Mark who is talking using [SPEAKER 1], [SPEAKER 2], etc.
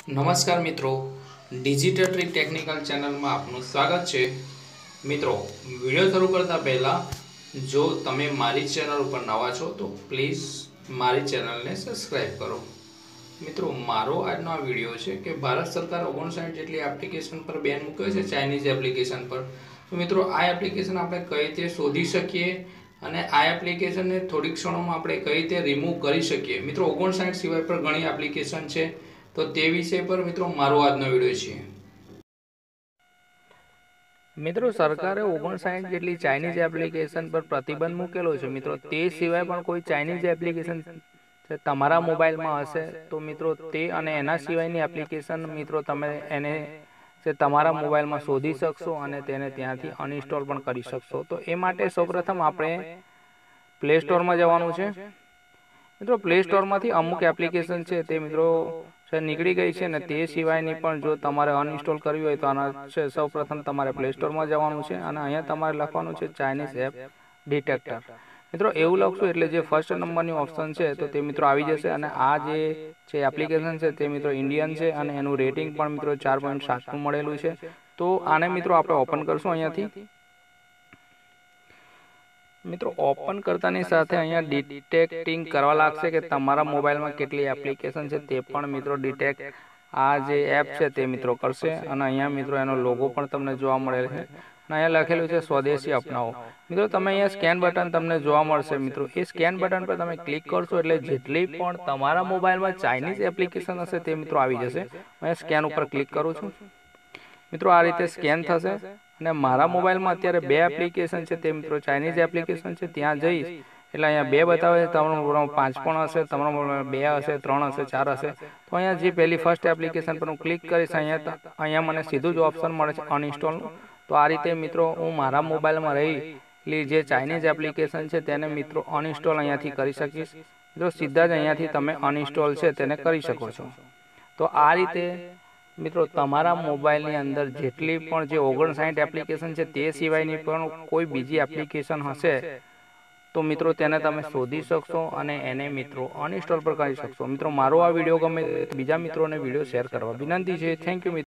[SPEAKER 1] નમસ્કાર મિત્રો, digital trick technical ચેનલમાં આપનું સ્વાગત છે। મિત્રો, વિડીયો શરૂ કરતા પહેલાં જો તમે મારી ચેનલ ઉપર નવા છો તો પ્લીઝ મારી ચેનલને સબસ્ક્રાઈબ કરો। મિત્રો, મારો આજનો આ વિડીયો છે કે ભારત સરકાર 59 જેટલી એપ્લિકેશન પર બેન મૂક્યો છે ચાઇનીઝ એપ્લિકેશન પર। તો મિત્રો, આ એપ્લિકેશન આપણે કઈ રીતે શોધી શકીએ અને આ એપ્લિકેશનને થોડીક ક્ષણોમાં આપણે કઈ રીતે રિમૂવ કરી શકીએ। મિત્રો, 59 સિવાય પર ઘણી એપ્લિકેશન છે તો તે વિષય પર મિત્રો મારો આજનો વિડીયો છે। મિત્રો, સરકારે 59 જેટલી ચાઇનીઝ એપ્લિકેશન પર પ્રતિબંધ મૂકેલો છે। મિત્રો, તે સિવાય પણ કોઈ ચાઇનીઝ એપ્લિકેશન તમારા મોબાઈલમાં હશે તો મિત્રો તે અને એના સિવાયની એપ્લિકેશન મિત્રો તમે એને તમારા મોબાઈલમાં શોધી શકશો અને તેને ત્યાંથી અનઇન્સ્ટોલ પણ કરી શકશો। તો એ માટે સૌપ્રથમ આપણે પ્લે સ્ટોરમાં જવાનું છે। મિત્રો, પ્લે સ્ટોરમાંથી અમુક એપ્લિકેશન છે તે મિત્રો નીકળી ગઈ છે ને તે સિવાયની પણ જો તમારે અનઇન્સ્ટોલ કરવી હોય તો આના છે સૌપ્રથમ તમારે પ્લે સ્ટોરમાં જવાનું છે અને અહીંયા તમારે લખવાનું છે ચાઇનીઝ એપ ડિટેક્ટર। મિત્રો, એવું લખશો એટલે જે ફર્સ્ટ નંબરની ઓપ્શન છે તો તે મિત્રો આવી જશે અને આ જે એપ્લિકેશન છે તે મિત્રો ઇન્ડિયન છે અને એનું રેટિંગ પણ મિત્રો 4.7નું મળેલું છે। તો આને મિત્રો આપણે ઓપન કરશું અહીંયાથી। મિત્રો, ઓપન કરતાની સાથે અહીંયા ડિટેક્ટિંગ કરવા લાગશે કે તમારા મોબાઈલમાં કેટલી એપ્લિકેશન છે તે પણ મિત્રો ડિટેક્ટ આ જે એપ છે તે મિત્રો કરશે અને અહીંયા મિત્રો એનો લોગો પણ તમને જોવા મળે છે અને અહીંયા લખેલું છે સ્વદેશી અપનાવો। મિત્રો, તમે અહીંયા સ્કેન બટન તમને જોવા મળશે। મિત્રો, એ સ્કેન બટન પર તમે ક્લિક કરશો એટલે જેટલી પણ તમારા મોબાઈલમાં ચાઇનીઝ એપ્લિકેશન હશે તે મિત્રો આવી જશે। અહીંયા સ્કેન ઉપર ક્લિક કરું છું। મિત્રો, આ રીતે સ્કેન થશે અને મારા મોબાઈલમાં અત્યારે 2 એપ્લિકેશન છે તે મિત્રો ચાઇનીઝ એપ્લિકેશન છે। ત્યાં જઈશ એટલે અહીંયા 2 બતાવે છે, તમારા મોબાઈલમાં 5 પણ હશે, તમારા મોબાઈલમાં 2 હશે, 3 હશે, 4 હશે। તો અહીંયા જે પહેલી ફર્સ્ટ એપ્લિકેશન પર હું ક્લિક કરીશ અહીંયા મને સીધું જ ઓપ્શન મળે છે અનઇન્સ્ટોલનું। તો આ રીતે મિત્રો હું મારા મોબાઈલમાં રહેલી જે ચાઇનીઝ એપ્લિકેશન છે તેને મિત્રો અનઇન્સ્ટોલ અહીંયાથી કરી શકીશ। મિત્રો, સીધા જ અહીંયાથી તમે અનઇન્સ્ટોલ છે તેને કરી શકો છો। તો આ રીતે મિત્રો તમારા મોબાઈલની અંદર જેટલી પણ જે 59 એપ્લિકેશન છે તે સિવાયની પણ કોઈ બીજી એપ્લિકેશન હશે તો મિત્રો તેને તમે શોધી શકશો અને એને મિત્રો અનઇન્સ્ટોલ પર કરી શકશો। મિત્રો, મારો આ વિડીયો ગમે બીજા મિત્રોને વિડીયો શેર કરવા વિનંતી છે। થેન્ક યુ મિત્રો।